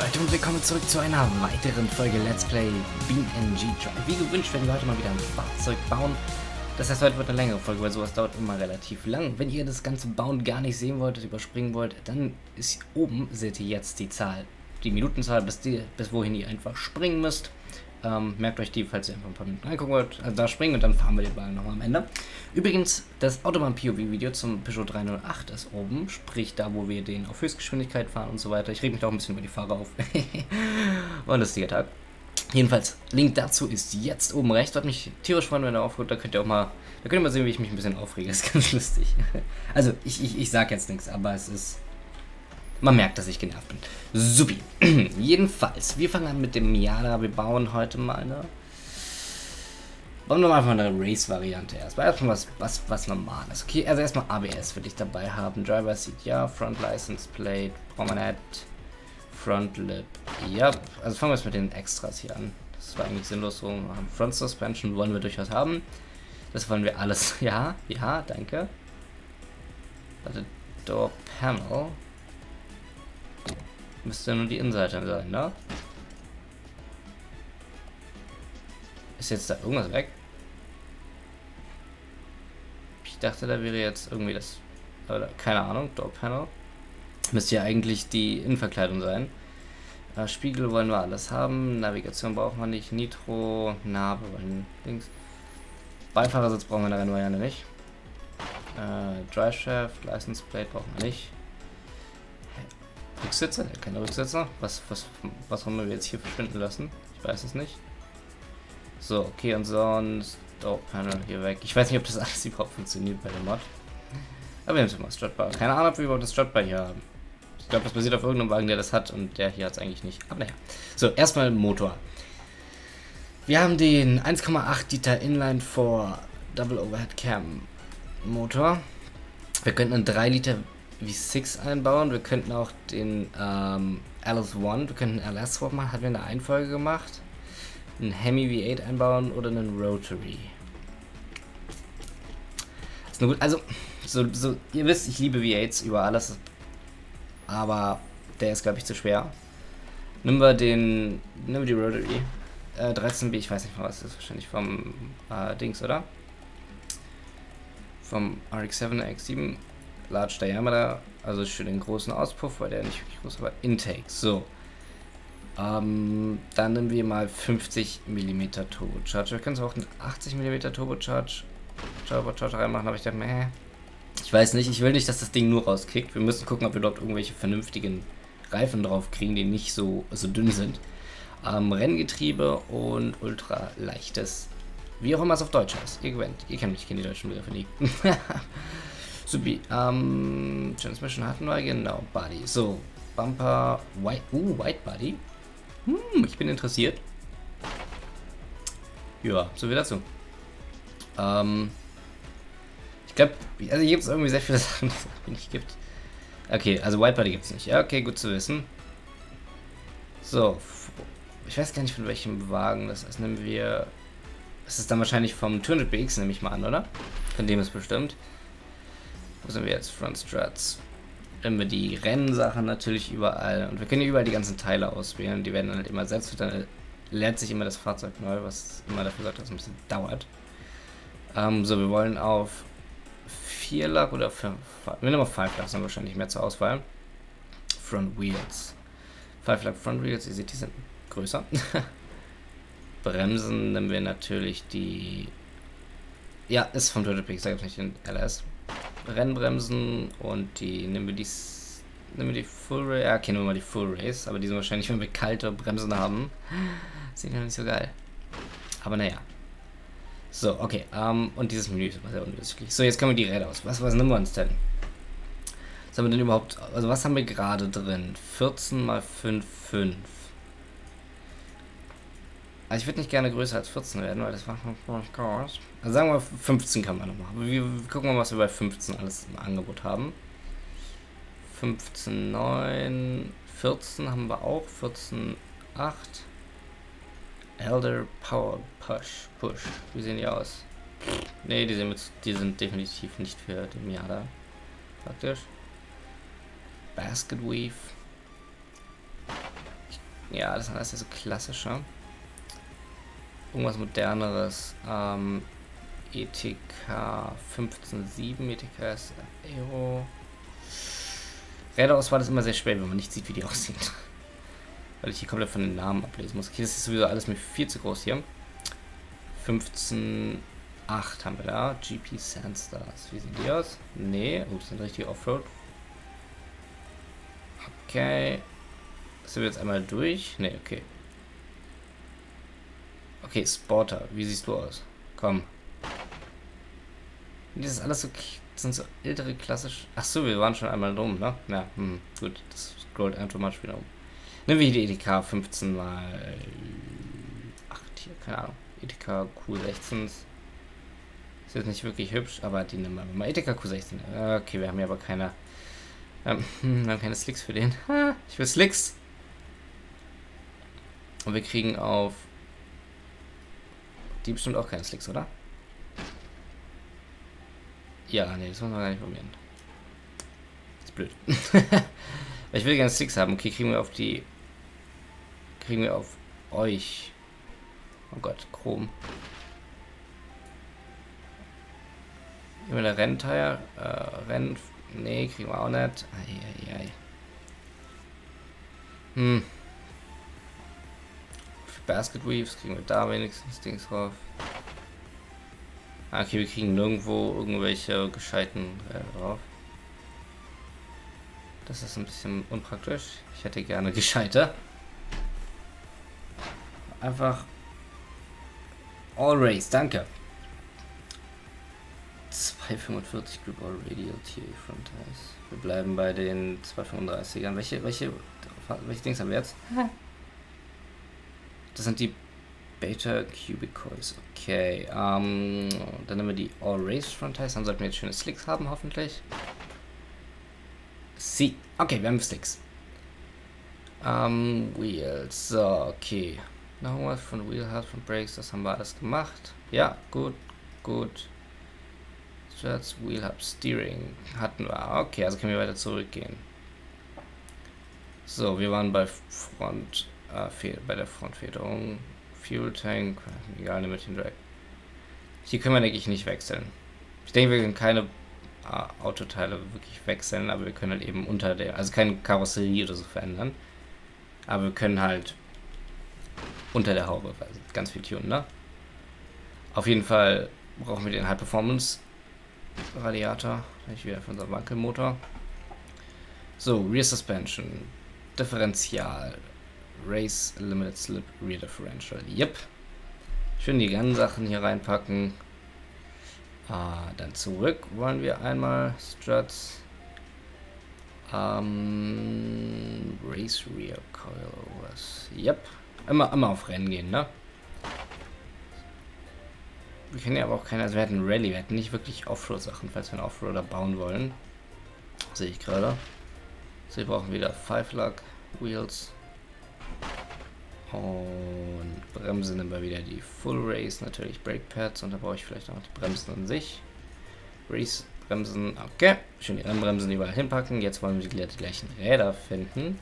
Leute und willkommen zurück zu einer weiteren Folge Let's Play BeamNG Drive. Wie gewünscht werden wir heute mal wieder ein Fahrzeug bauen. Das heißt, heute wird eine längere Folge, weil sowas dauert immer relativ lang. Wenn ihr das ganze Bauen gar nicht sehen wolltet, überspringen wollt, dann ist oben, seht ihr jetzt die Zahl, die Minutenzahl, bis wohin ihr einfach springen müsst. Merkt euch die, falls ihr einfach ein paar Minuten reingucken wollt. Also da springen und dann fahren wir den Wagen nochmal am Ende. Übrigens, das Autobahn-POV-Video zum Peugeot 308 ist oben, sprich da, wo wir den auf Höchstgeschwindigkeit fahren und so weiter. Ich reg mich auch ein bisschen über die Fahrer auf. War ein lustiger Tag. Jedenfalls, Link dazu ist jetzt oben rechts. Wird mich tierisch freuen, wenn ihr aufhört. Da könnt ihr auch mal, da könnt ihr mal sehen, wie ich mich ein bisschen aufrege. Das ist ganz lustig. Also, ich sag jetzt nichts, aber es ist... Man merkt, dass ich genervt bin. Supi. Jedenfalls, wir fangen an mit dem Miata. Wir bauen heute mal eine... Bauen wir mal einfach eine Race-Variante erstmal. Erstmal was Normales. Okay, also erstmal ABS will ich dabei haben. Driver Seat, ja. Front License Plate, brauchen wir nicht. Front Lip, ja. Also fangen wir jetzt mit den Extras hier an. Das war eigentlich sinnlos so. Front Suspension wollen wir durchaus haben. Das wollen wir alles. Ja, ja, danke. Warte, Door Panel. Müsste nur die Innenseite sein, ne? Ist jetzt da irgendwas weg? Ich dachte, da wäre jetzt irgendwie das... Oder, keine Ahnung, Door Panel. Müsste ja eigentlich die Innenverkleidung sein. Spiegel wollen wir alles haben. Navigation brauchen wir nicht. Nitro, Narbe wollen links. Beifahrersitz brauchen wir in der Rennvariante nicht. Driveshaft, License Plate brauchen wir nicht. Rücksitzer? Keine Rücksitzer. Was haben wir jetzt hier verschwinden lassen? Ich weiß es nicht. So, okay, und sonst... Oh, Panel hier weg. Ich weiß nicht, ob das alles überhaupt funktioniert bei dem Mod. Aber wir haben es mal Strutbar. Keine Ahnung, ob wir überhaupt das Strutbar hier haben. Ich glaube, das basiert auf irgendeinem Wagen, der das hat, und der hier hat es eigentlich nicht. Aber naja. So, erstmal Motor. Wir haben den 1,8 Liter Inline 4 Double Overhead Cam Motor. Wir könnten einen 3 Liter V6 einbauen. Wir könnten auch den LS1, wir könnten einen LS-Swap machen, hatten wir in der einen Folge gemacht. Einen Hemi V8 einbauen oder einen Rotary. Das ist nur gut. Also, so, ihr wisst, ich liebe V8s über alles. Aber der ist, glaube ich, zu schwer. Nehmen wir die Rotary. 13B, ich weiß nicht mal, was das ist. Wahrscheinlich vom Dings, oder? Vom RX-7, RX-7. Large Diameter, also für den großen Auspuff, weil der nicht wirklich groß war. Intake, so. Dann nehmen wir mal 50 mm Turbocharge. Wir können es auch einen 80 mm Turbocharge reinmachen, aber ich dachte mir, ich weiß nicht, ich will nicht, dass das Ding nur rauskickt. Wir müssen gucken, ob wir dort irgendwelche vernünftigen Reifen drauf kriegen, die nicht so dünn sind. Renngetriebe und ultra leichtes, wie auch immer es auf Deutsch heißt. Ihr kennt mich, ich kenne die deutschen Begriffe nie. Supi, Transmission hatten wir, genau, Body. So, Bumper, White Body. Ich bin interessiert. Ja, so viel dazu. Ich glaube, also hier gibt es irgendwie sehr viele Sachen, die es nicht gibt. Okay, also White Body gibt es nicht. Ja, okay, gut zu wissen. So, ich weiß gar nicht, von welchem Wagen das ist. Nehmen wir, das ist dann wahrscheinlich vom 200BX, nehme ich mal an, oder? Von dem ist bestimmt. Wo sind wir jetzt? Front Struts. Nehmen wir die Rennsachen natürlich überall. Und wir können hier überall die ganzen Teile auswählen. Die werden dann halt immer ersetzt. Und dann lädt sich immer das Fahrzeug neu, was immer dafür sorgt, dass es ein bisschen dauert. So, wir wollen auf 4 Lack oder 5. Wir nehmen auf 5 Lack, dann wahrscheinlich mehr zur Auswahl. Front Wheels. 5 Lack Front Wheels, ihr seht, die sind größer. Bremsen nehmen wir natürlich die... Ja, ist vom Total Peak, sag ich nicht den LS. Rennbremsen und die nehmen wir die Full Race, ja, okay, nehmen wir mal die Full Race, aber die sind wahrscheinlich, wenn wir kalte Bremsen haben, sind ja nicht so geil. Aber naja. So, okay, und dieses Menü ist immer sehr unübersichtlich. So, jetzt können wir die Räder aus. Was nehmen wir uns denn? Was haben wir denn überhaupt, also was haben wir gerade drin? 14 mal 5, 5. Also ich würde nicht gerne größer als 14 werden, weil das macht man Chaos. Also sagen wir 15 kann man noch machen. Wir gucken mal, was wir bei 15 alles im Angebot haben. 15, 9, 14 haben wir auch. 14, 8. Elder Power Push. Wie sehen die aus? Ne, die sind definitiv nicht für den Miata. Praktisch. Basket Weave. Ich Ja, das ist ja so klassischer. Irgendwas moderneres. ETK 15.7, ETK ist Aero. Räderauswahl ist immer sehr schwer, wenn man nicht sieht, wie die aussehen. Weil ich hier komplett von den Namen ablesen muss. Okay, das ist sowieso alles mir viel zu groß hier. 15.8 haben wir da. GP Sandstars. Wie sehen die aus? Nee, das sind richtig Offroad. Okay. Sind wir jetzt einmal durch? Nee, okay. Okay, Sporter. Wie siehst du aus? Komm. Das ist alles so, das sind so ältere klassisch. Achso, wir waren schon einmal drum, ne? Ja, gut, das scrollt automatisch wieder um. Nehmen wir hier die ETK 15 mal 8 hier, keine Ahnung. ETK Q16. Ist jetzt nicht wirklich hübsch, aber die nehmen wir mal. ETK Q16. Okay, wir haben hier aber keine. Wir haben keine Slicks für den. Ich will Slicks. Und wir kriegen auf. Die bestimmt auch keine Slicks, oder? Ja, nee, das muss man gar nicht probieren. Das ist blöd. Ich will gerne Sticks haben. Okay, kriegen wir auf die. Kriegen wir auf euch. Oh Gott, Chrom. Nehmen wir eine Rennteier. Renn. Nee, kriegen wir auch nicht. Eieiei. Für Basket Weaves kriegen wir da wenigstens Dings drauf. Okay, wir kriegen nirgendwo irgendwelche gescheiten drauf. Das ist ein bisschen unpraktisch. Ich hätte gerne gescheiter. Einfach All Race, danke. 245 Group All Radial TA Front Eyes. Wir bleiben bei den 235ern. Welche Dings haben wir jetzt? Das sind die Beta Cubic Coils. Okay, dann nehmen wir die All Race Front Eyes. Dann sollten wir jetzt schöne Slicks haben, hoffentlich. Sie. Okay, wir haben Slicks. Wheels. So, okay. Noch was von Wheel Hard, von Brakes, das haben wir alles gemacht. Ja, gut, gut. Struts, Wheel Hub, Steering hatten wir. Okay, also können wir weiter zurückgehen. So, wir waren bei bei der Frontfederung. Fuel Tank, egal, mit dem Drag. Hier können wir, denke ich, nicht wechseln. Ich denke, wir können keine Autoteile wirklich wechseln, aber wir können halt eben unter der, also keine Karosserie oder so verändern. Aber wir können halt unter der Haube, also ganz viel tunen, ne? Auf jeden Fall brauchen wir den High Performance Radiator, nicht wieder für unseren Wankelmotor. So, Rear Suspension, Differential, Race Limited Slip, Rear Differential, yep. Schön die ganzen Sachen hier reinpacken. Dann zurück wollen wir einmal Struts. Race Rear Coilovers. Yep. Immer auf Rennen gehen, ne? Wir können ja aber auch keine, also wir hatten Rallye, wir hatten nicht wirklich Offroad-Sachen, falls wir einen Offroader bauen wollen. Sehe ich gerade. So, wir brauchen wieder 5-Lug Wheels. Und Bremse nehmen wir wieder die Full Race, natürlich Brake Pads, und da brauche ich vielleicht auch noch die Bremsen an sich. Race Bremsen, okay, schön die Rennbremsen überall hinpacken. Jetzt wollen wir die gleichen Räder finden.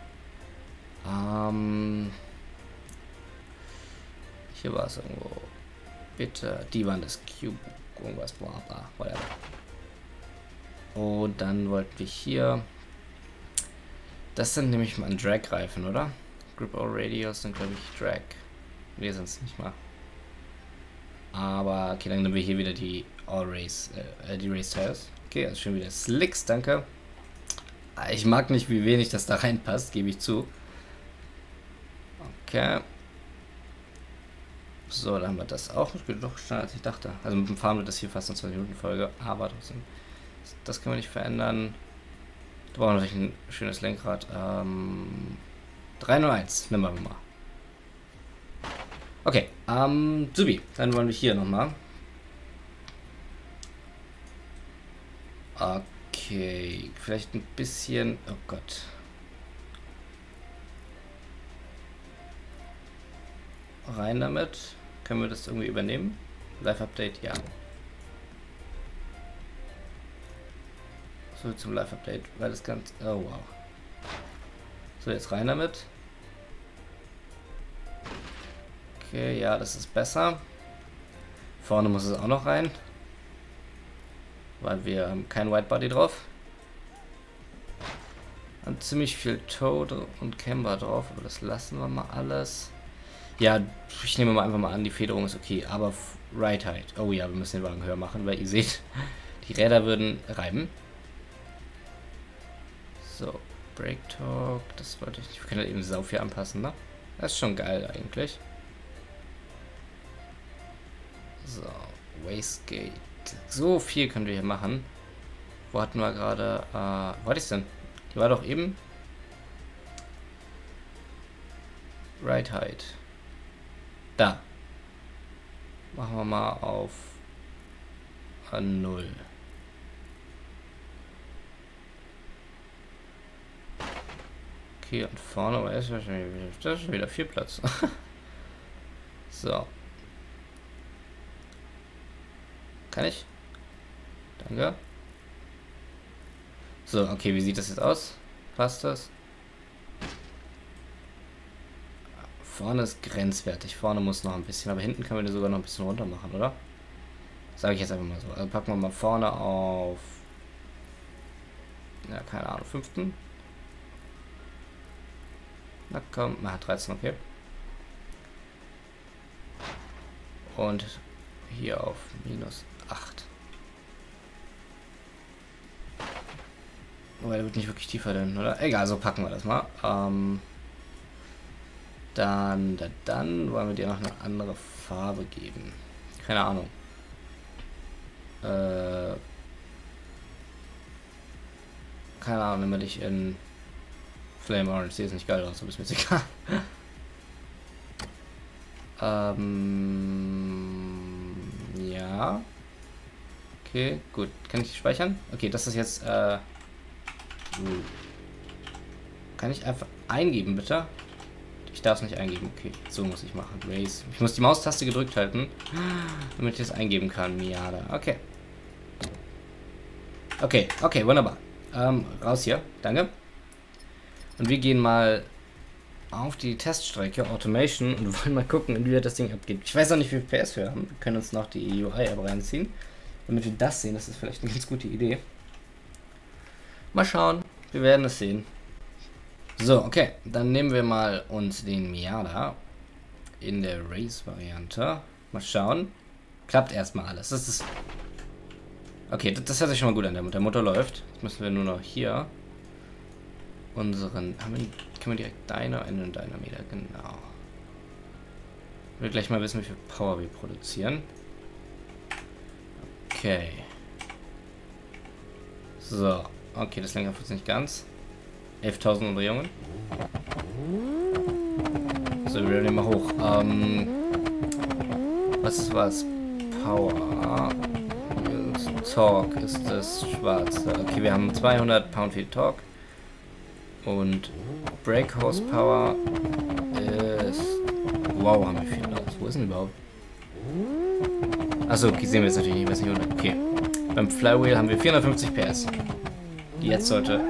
Hier war es irgendwo. Bitte, die waren das Cube, irgendwas, bla bla, whatever. Und dann wollten wir hier. Das sind nämlich mal Drag-Reifen, oder? Grip All Radials sind, glaube ich, Drag. Wir sind es nicht mal. Aber, okay, dann nehmen wir hier wieder die die Race Tires. Okay, also schön wieder Slicks, danke. Ich mag nicht, wie wenig das da reinpasst, gebe ich zu. Okay. So, dann haben wir das auch. Das geht doch schneller, als ich dachte. Also mit dem Fahren wird das hier fast eine 20-Minuten-Folge, aber trotzdem. Das können wir nicht verändern. Da brauchen wir natürlich ein schönes Lenkrad. 301, nehmen wir mal. Okay, Subi, dann wollen wir hier nochmal. Okay, vielleicht ein bisschen. Oh Gott. Rein damit. Können wir das irgendwie übernehmen? Live-Update, ja. So, zum Live-Update, weil das ganz. Oh wow. So, jetzt rein damit. Okay, ja, das ist besser. Vorne muss es auch noch rein. Weil wir haben kein Whitebody drauf. Und ziemlich viel Toad und Camber drauf, aber das lassen wir mal alles. Ja, ich nehme mal einfach mal an, die Federung ist okay, aber Right Height. Oh ja, wir müssen den Wagen höher machen, weil ihr seht, die Räder würden reiben. So, Brake Torque, das wollte ich nicht. Wir können halt eben sau viel anpassen, ne? Das ist schon geil eigentlich. So, Wastegate. So viel können wir hier machen. Wo hatten wir gerade, wo hatte ich denn? Die war doch eben Right Height. Da. Machen wir mal auf 0. Okay, und vorne, aber das ist schon wieder viel Platz. So. Kann ich? Danke. So, okay, wie sieht das jetzt aus? Passt das? Vorne ist grenzwertig. Vorne muss noch ein bisschen, aber hinten können wir den sogar noch ein bisschen runter machen, oder? Sage ich jetzt einfach mal so. Also packen wir mal vorne auf... Ja, keine Ahnung, 5. Na komm, 13, okay. Und hier auf -8. Aber der wird nicht wirklich tiefer denn, oder? Egal, so packen wir das mal. Dann wollen wir dir noch eine andere Farbe geben. Keine Ahnung. Keine Ahnung, nehmen wir dich in Flame Orange. Sieht jetzt nicht geil aus, aber ist mir jetzt egal. Ja. Okay, gut. Kann ich speichern? Okay, das ist jetzt, kann ich einfach eingeben, bitte? Ich darf es nicht eingeben. Okay, so muss ich machen. Race. Ich muss die Maustaste gedrückt halten, damit ich es eingeben kann. Miada. Okay. Okay, wunderbar. Raus hier. Danke. Und wir gehen mal auf die Teststrecke Automation und wollen mal gucken, wie das Ding abgeht. Ich weiß auch nicht, wie viel PS wir haben. Wir können uns noch die UI-App reinziehen, damit wir das sehen. Das ist vielleicht eine ganz gute Idee. Mal schauen. Wir werden es sehen. So, okay. Dann nehmen wir mal uns den Miata in der Race-Variante. Mal schauen. Klappt erstmal alles. Das ist... Okay, das hört sich schon mal gut an. Der Motor läuft. Jetzt müssen wir nur noch hier unseren... Können wir direkt Dynameter? Genau. Ich will gleich mal wissen, wie viel Power wir produzieren. Okay. So. Okay, das Lenker funktioniert nicht ganz. 11.000 Umdrehungen. So, wir nehmen mal hoch. Was ist was? Power. Torque ist das schwarze. Okay, wir haben 200 Pound-Feet Torque. Und Brake Horsepower ist... Wow, haben wir viel aus. Wo ist denn überhaupt? Achso, okay, sehen wir jetzt natürlich nicht. Weiß nicht, okay. Beim Flywheel haben wir 450 PS. Die jetzt sollte...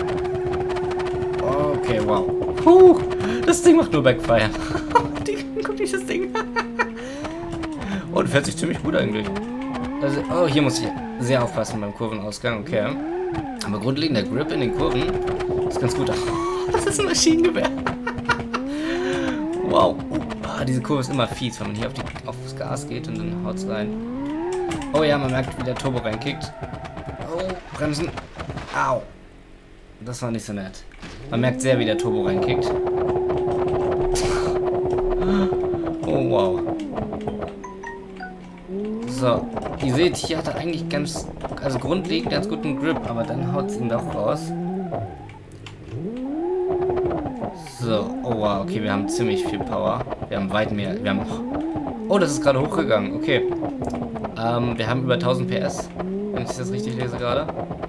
Okay, wow. Das Ding macht nur Backfire. Guck dich das Ding. Und fährt sich ziemlich gut eigentlich. Also, oh, hier muss ich sehr aufpassen beim Kurvenausgang, okay. Aber grundlegend der Grip in den Kurven ist ganz gut. Das ist ein Maschinengewehr. Wow. Diese Kurve ist immer fies, wenn man hier aufs Gas geht und dann haut's rein. Oh ja, man merkt, wie der Turbo reinkickt. Oh, bremsen. Au. Das war nicht so nett. Man merkt sehr, wie der Turbo reinkickt. Oh, wow. So, ihr seht, hier hat er eigentlich also grundlegend ganz guten Grip, aber dann haut es ihn doch raus. So, oh wow, okay, wir haben ziemlich viel Power. Wir haben weit mehr, oh, das ist gerade hochgegangen, okay. Wir haben über 1000 PS, wenn ich das richtig lese gerade.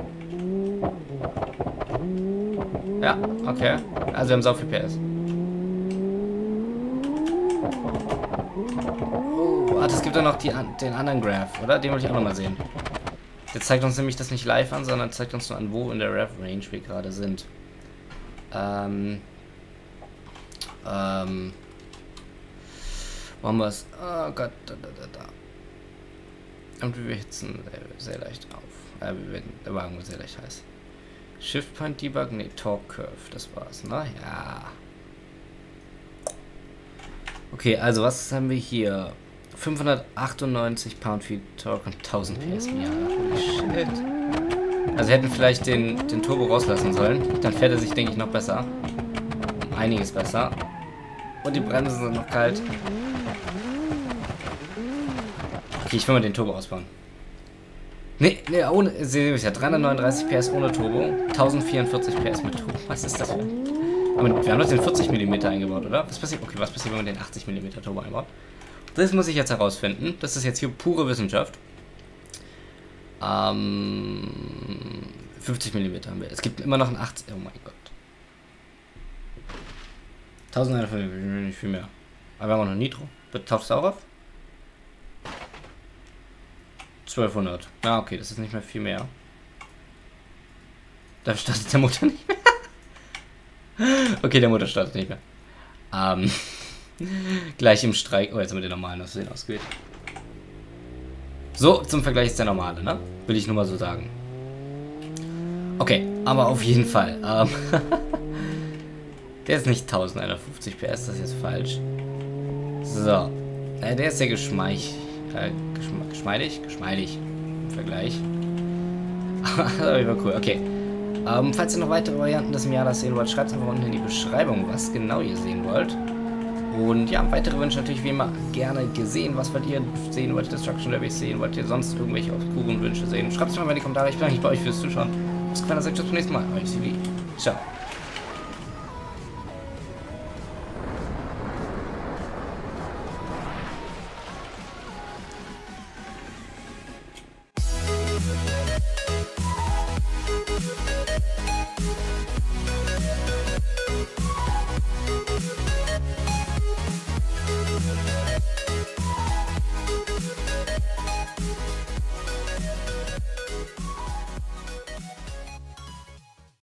Ja, okay. Also wir haben so viel PS. Oh, es gibt ja noch den anderen Graph, oder? Den will ich auch nochmal sehen. Der zeigt uns nämlich das nicht live an, sondern zeigt uns nur an, wo in der Rev-Range wir gerade sind. Wo Brauchen wir es? Oh Gott, Und wir hitzen sehr leicht auf. Der Wagen wird sehr leicht heiß. Shift Point Debug? Ne, Torque Curve, das war's, ne? Ja. Okay, also was haben wir hier? 598 Pound-Feet Torque und 1000 PS im Jahr. Holy shit. Also hätten vielleicht den Turbo rauslassen sollen. Dann fährt er sich, denke ich, noch besser. Um einiges besser. Und die Bremsen sind noch kalt. Okay, ich will mal den Turbo ausbauen. Ne, ohne. Sie ja 339 PS ohne Turbo. 1044 PS mit Turbo. Was ist das für ein... Aber wir haben doch den 40 mm eingebaut, oder? Was passiert? Okay, was passiert, wenn man den 80 mm Turbo einbaut? Das muss ich jetzt herausfinden. Das ist jetzt hier pure Wissenschaft. 50 mm haben wir. Es gibt immer noch einen 80. Oh mein Gott. 1100, nicht viel mehr. Aber wir haben auch noch Nitro. Taucht es auch auf? 1200. Ah, okay, das ist nicht mehr viel mehr. Da startet der Motor nicht mehr. Okay, der Motor startet nicht mehr. Gleich im Streik. Oh, jetzt haben wir den normalen aus Versehen ausgewählt. So, zum Vergleich ist der normale, ne? Will ich nur mal so sagen. Okay, aber auf jeden Fall. Der ist nicht 1150 PS, das ist jetzt falsch. So. Der ist sehr geschmeidig im Vergleich. Das war cool, okay. Falls ihr noch weitere Varianten des Miatas sehen wollt, schreibt es einfach unten in die Beschreibung, was genau ihr sehen wollt. Und ja, weitere Wünsche natürlich wie immer gerne gesehen. Was wollt ihr sehen? Wollt ihr Destruction Derby sehen? Wollt ihr sonst irgendwelche obskuren Wünsche sehen? Schreibt es mal in die Kommentare. Ich bedanke mich bei euch fürs Zuschauen. Bis zum nächsten Mal. Euer CV. Ciao.